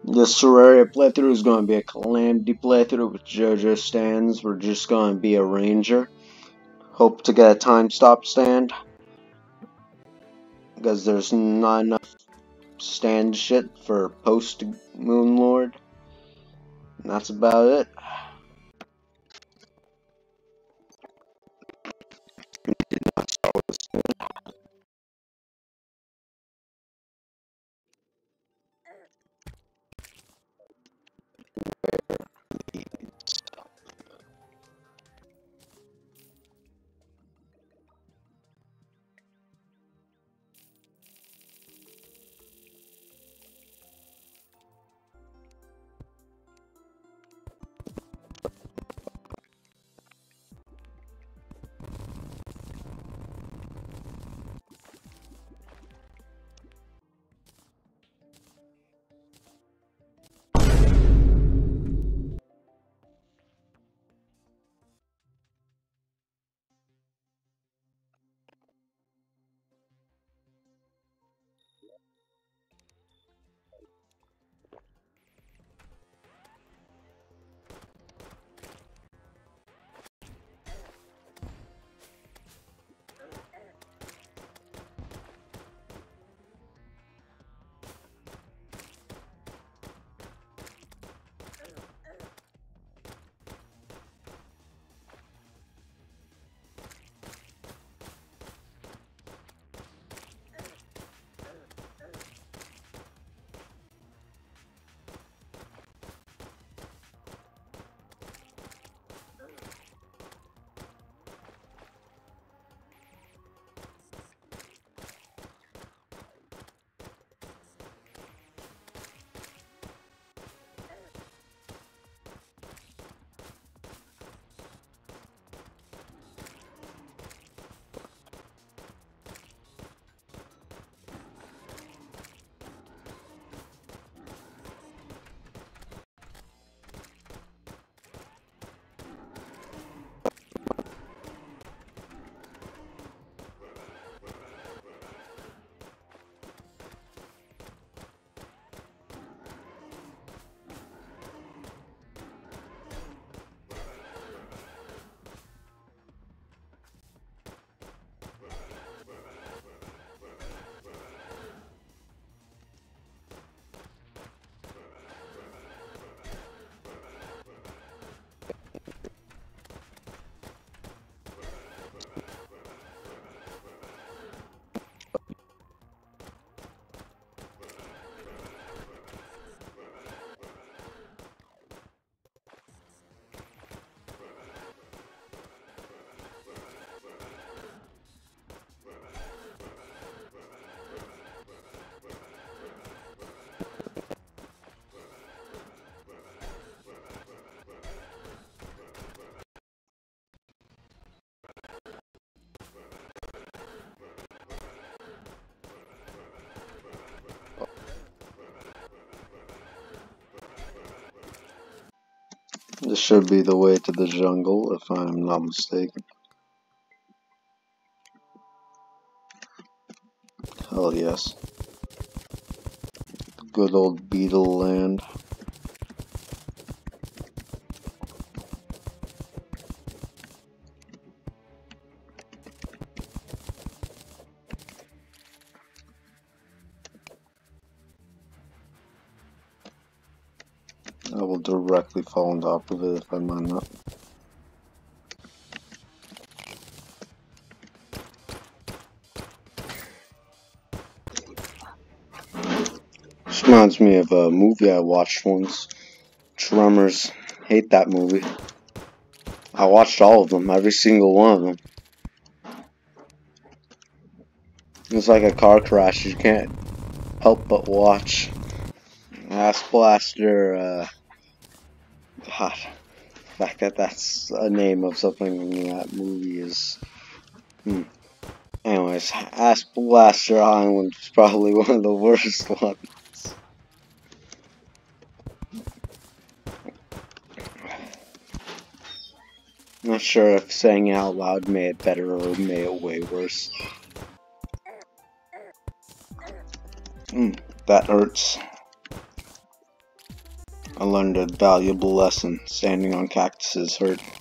This terraria playthrough is going to be a calamity playthrough with Jojo stands. We're just going to be a ranger. Hope to get a time stop stand, because there's not enough stand shit for post Moon Lord. And that's about it. This should be the way to the jungle, if I'm not mistaken. Hell yes. Good old beetle land. I will directly fall on top of it if I mine up. This reminds me of a movie I watched once. Tremors. Hate that movie. I watched all of them, every single one of them. It's like a car crash, you can't help but watch. Ass Blaster, God, the fact that that's a name of something in that movie is... Anyways, Ass Blaster Island is probably one of the worst ones. I'm not sure if saying it out loud made it better or made it way worse. That hurts. I learned a valuable lesson. Standing on cactuses hurt.